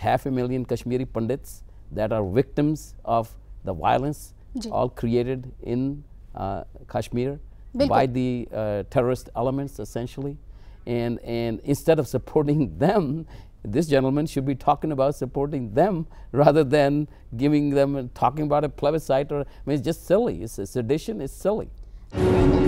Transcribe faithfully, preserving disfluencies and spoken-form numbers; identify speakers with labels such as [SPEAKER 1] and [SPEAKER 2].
[SPEAKER 1] half a million Kashmiri Pandits that are victims of the violence all created in uh, Kashmir by the uh, terrorist elements essentially. And, and instead of supporting them, this gentleman should be talking about supporting them rather than giving them, talking about a plebiscite. Or, I mean, it's just silly. It's a sedition, it's silly.